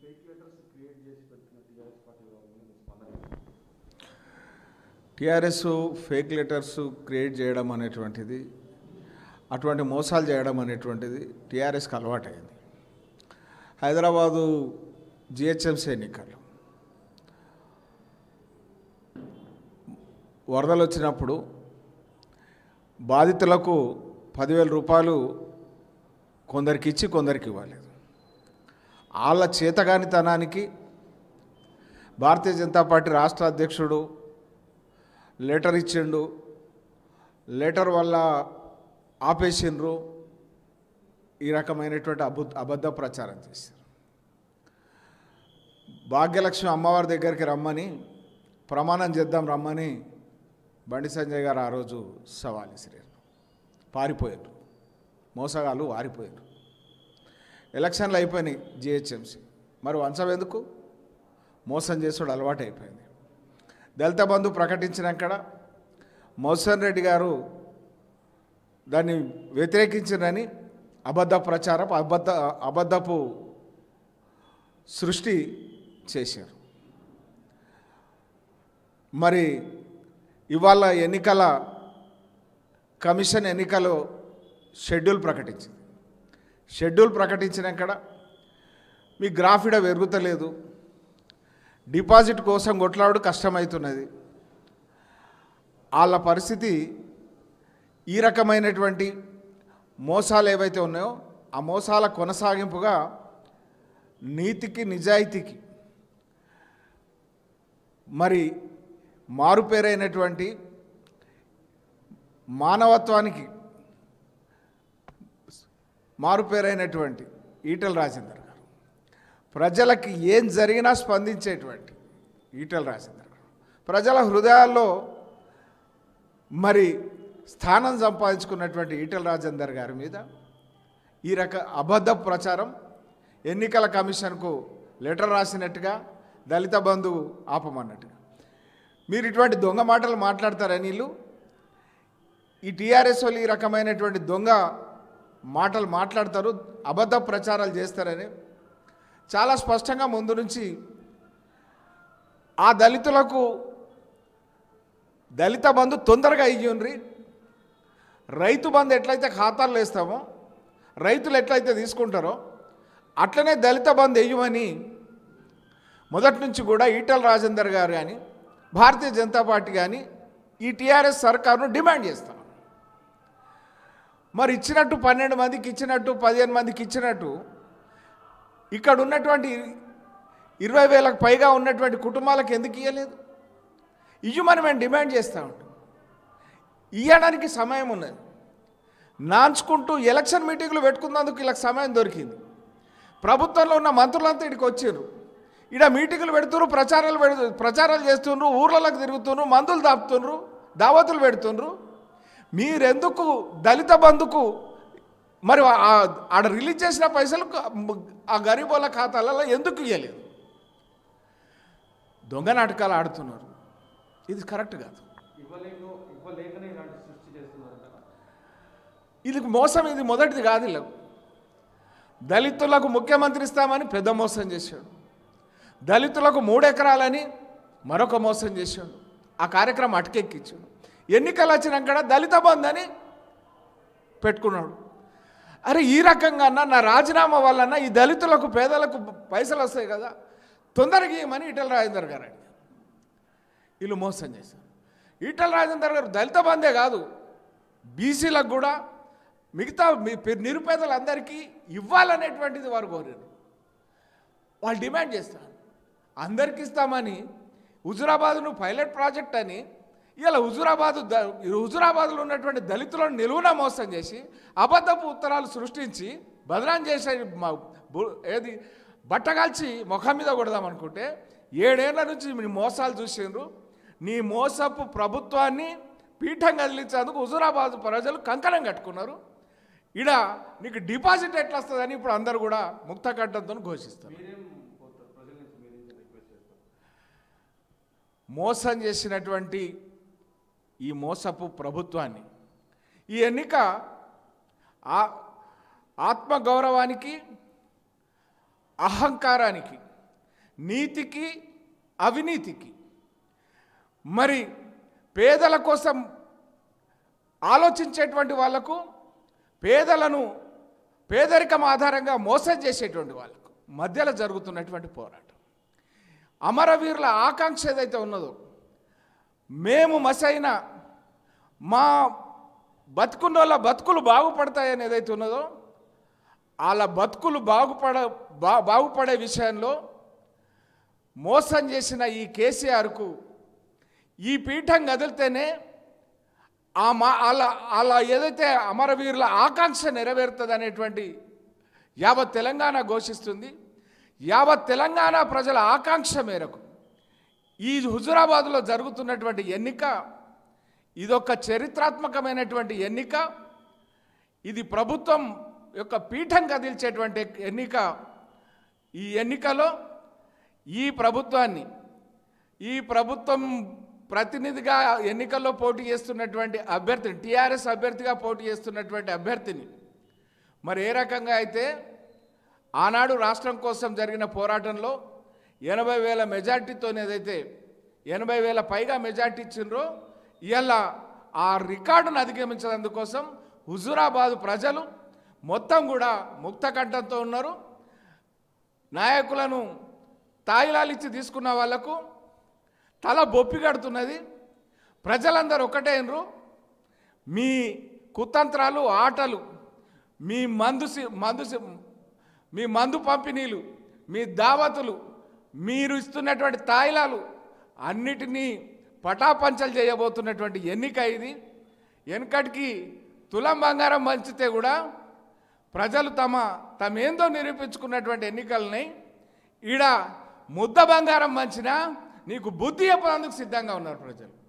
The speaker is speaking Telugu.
టీఆర్ఎస్ ఫేక్ లెటర్స్ క్రియేట్ చేయడం అనేటువంటిది, అటువంటి మోసాలు చేయడం అనేటువంటిది టీఆర్ఎస్కి అలవాటైంది. హైదరాబాదు జిహెచ్ఎంసీ ఎన్నికలు వరదలు వచ్చినప్పుడు బాధితులకు 10,000 రూపాయలు కొందరికి ఇచ్చి కొందరికి ఇవ్వలేదు. వాళ్ళ చేతగానితనానికి భారతీయ జనతా పార్టీ రాష్ట్ర అధ్యక్షుడు లెటర్ ఇచ్చిండు, లెటర్ వల్ల ఆపేసిండ్రు, ఈ రకమైనటువంటి అబద్ధ ప్రచారం చేశారు. భాగ్యలక్ష్మి అమ్మవారి దగ్గరికి రమ్మని, ప్రమాణం చేద్దాం రమ్మని బండి సంజయ్ గారు ఆ రోజు సవాల్ విసిరారు. పారిపోయారు, మోసగాళ్ళు వారిపోయారు. ఎలక్షన్లు అయిపోయినాయి జిహెచ్ఎంసీ, మరి వంచం ఎందుకు? మోసం చేసుడు అలవాటు అయిపోయింది. దళిత బంధు ప్రకటించినాక మోహన్ రెడ్డి గారు దాన్ని వ్యతిరేకించినని అబద్ధ ప్రచారం, అబద్ధపు సృష్టి చేశారు. మరి ఇవాళ ఎన్నికల కమిషన్ ఎన్నికలు షెడ్యూల్ ప్రకటించింది. షెడ్యూల్ ప్రకటించినాక మీ గ్రాఫిడ పెరుగుతలేదు, డిపాజిట్ కోసం కొట్లాడు కష్టమవుతున్నది. వాళ్ళ పరిస్థితి ఈ రకమైనటువంటి మోసాలు ఏవైతే ఉన్నాయో ఆ మోసాల కొనసాగింపుగా నీతికి నిజాయితీకి మరి మారుపేరైనటువంటి మానవత్వానికి మారుపేరైనటువంటి ఈటెల రాజేందర్ గారు, ప్రజలకి ఏం జరిగినా స్పందించేటువంటి ఈటెల రాజేందర్ గారు, ప్రజల హృదయాల్లో మరి స్థానం సంపాదించుకున్నటువంటి ఈటెల రాజేందర్ గారి మీద ఈ అబద్ధ ప్రచారం, ఎన్నికల కమిషన్కు లెటర్ రాసినట్టుగా, దళిత బంధువు ఆపమన్నట్టుగా మీరు ఇటువంటి దొంగ మాటలు మాట్లాడతారని వీళ్ళు, ఈ టీఆర్ఎస్ వాళ్ళు ఈ రకమైనటువంటి దొంగ మాటలు మాట్లాడతారు, అబద్ధ ప్రచారాలు చేస్తారని చాలా స్పష్టంగా ముందు నుంచి ఆ దళితులకు దళిత బంధు తొందరగా ఇయ్యండ్రి, రైతు బంధు ఎట్లయితే ఖాతాలు వేస్తామో, రైతులు ఎట్లయితే తీసుకుంటారో అట్లనే దళిత బంధు వేయమని మొదటి నుంచి కూడా ఈటెల రాజేందర్ గారు కానీ భారతీయ జనతా పార్టీ కానీ ఈ టీఆర్ఎస్ సర్కారును డిమాండ్ చేస్తాం. మరి ఇచ్చినట్టు 12 మందికి ఇచ్చినట్టు, 15 మందికి ఇచ్చినట్టు ఇక్కడ ఉన్నటువంటి 20,000కు పైగా ఉన్నటువంటి కుటుంబాలకు ఎందుకు ఇవ్వలేదు? ఇవ్వమని మేము డిమాండ్ చేస్తూ ఉంటాం. ఇవ్వడానికి సమయం ఉన్నది. నాంచుకుంటూ ఎలక్షన్ మీటింగ్లు పెట్టుకున్నందుకు ఇలా సమయం దొరికింది. ప్రభుత్వంలో ఉన్న మంత్రులంతా ఇక్కడికి వచ్చారు, ఇక్కడ మీటింగులు పెడుతున్నారు, ప్రచారాలు చేస్తున్నారు, ఊర్లలోకి తిరుగుతున్నారు, మందులు దాపుతున్నారు, దావతులు పెడుతున్నారు. మీరెందుకు దళిత బంధుకు మరి ఆడ రిలీజ్ చేసిన పైసలు ఆ గరీబోళ్ళ ఖాతాలలో ఎందుకు ఇవ్వలేదు? దొంగ నాటకాలు ఆడుతున్నారు. ఇది కరెక్ట్ కాదు. ఇది మోసం, ఇది మొదటిది కాదు. ఇలా దళితులకు ముఖ్యమంత్రి ఇస్తామని పెద్ద మోసం చేశాడు, దళితులకు 3 ఎకరాలని మరొక మోసం చేశాడు, ఆ కార్యక్రమం అటకెక్కించాడు. ఎన్నికలు వచ్చినాక దళిత బంధు అని పెట్టుకున్నాడు. అరే ఈ రకంగా నా రాజీనామా వలన ఈ దళితులకు పేదలకు పైసలు వస్తాయి కదా, తొందరగా ఇవ్వమని ఈటెల రాజేందర్ గారు అడిగారు. వీళ్ళు మోసం చేశారు. ఈటెల రాజేందర్ గారు దళిత బంధే కాదు, బీసీలకు కూడా మిగతా నిరుపేదలందరికీ ఇవ్వాలనేటువంటిది వారు కోరారు. వాళ్ళు డిమాండ్ చేస్తారు. అందరికి ఇస్తామని హుజురాబాద్ను పైలట్ ప్రాజెక్ట్ అని ఇలా హుజురాబాద్లో ఉన్నటువంటి దళితులను నిలువున మోసం చేసి అబద్ధపు ఉత్తరాలు సృష్టించి బదనాం చేసే ఏది బట్టగాల్చి ముఖం మీద కొడదామనుకుంటే 7 ఏళ్ల నుంచి మీ మోసాలు చూసిండ్రు. నీ మోసపు ప్రభుత్వాన్ని పీఠం కదిలించేందుకు హుజురాబాద్ ప్రజలు కంకణం కట్టుకున్నారు. ఇడ నీకు డిపాజిట్ ఎట్లా వస్తుందని ఇప్పుడు అందరూ కూడా ముక్త కంఠంతో ఘోషిస్తారు. మోసం చేసినటువంటి ఈ మోసపు ప్రభుత్వాన్ని, ఈ ఎన్నిక ఆత్మగౌరవానికి, అహంకారానికి నీతికి అవినీతికి. మరి పేదల కోసం ఆలోచించేటువంటి వాళ్లకు, పేదరికం ఆధారంగా మోసం చేసేటువంటి వాళ్ళకు మధ్యలో జరుగుతున్నటువంటి పోరాటం. అమరవీరుల ఆకాంక్ష ఏదైతే ఉన్నదో, మేము మసైన మా బతుకున్నోళ్ళ బతుకులు బాగుపడతాయని ఏదైతే ఉన్నదో, వాళ్ళ బతుకులు బాగుపడే విషయంలో మోసం చేసిన ఈ కేసీఆర్కు ఈ పీఠం కదిలితేనే అలా ఏదైతే అమరవీరుల ఆకాంక్ష నెరవేరుతుంది అనేటువంటి యావత్ తెలంగాణ ఘోషిస్తుంది. యావత్ తెలంగాణ ప్రజల ఆకాంక్ష మేరకు ఈ హుజురాబాద్లో జరుగుతున్నటువంటి ఎన్నిక ఇదొక చరిత్రాత్మకమైనటువంటి ఎన్నిక. ఇది ప్రభుత్వం యొక్క పీఠం కదిల్చేటువంటి ఎన్నిక. ఈ ఎన్నికలో ఈ ప్రభుత్వం ప్రతినిధిగా ఎన్నికల్లో పోటీ చేస్తున్నటువంటి అభ్యర్థిని, టీఆర్ఎస్ అభ్యర్థిగా పోటీ చేస్తున్నటువంటి అభ్యర్థిని మరి ఏ రకంగా అయితే ఆనాడు రాష్ట్రం కోసం జరిగిన పోరాటంలో 80,000 మెజార్టీతో ఏదైతే 80,000 పైగా మెజార్టీ ఇచ్చిండ్రో, ఇవాళ ఆ రికార్డును అధిగమించినందుకోసం హుజురాబాద్ ప్రజలు మొత్తం కూడా ముక్తకంఠంతో ఉన్నారు. నాయకులను తాయిలాలిచ్చి తీసుకున్న వాళ్లకు తల బొప్పి కడుతున్నది. ప్రజలందరూ ఒకటేనరు. మీ కుతంత్రాలు, ఆటలు, మీ మందు పంపిణీలు, మీ దావతులు, మీరు ఇస్తున్నటువంటి తాయిలాలు అన్నిటినీ పటాపంచలు చేయబోతున్నటువంటి ఎన్నిక ఇది. వెనకటికి తులం బంగారం పంచితే కూడా ప్రజలు తమేందో నిరూపించుకున్నటువంటి ఎన్నికలని ఈడ ముద్ద బంగారం పంచినా నీకు బుద్ధి చెప్పడానికి సిద్ధంగా ఉన్నారు ప్రజలు.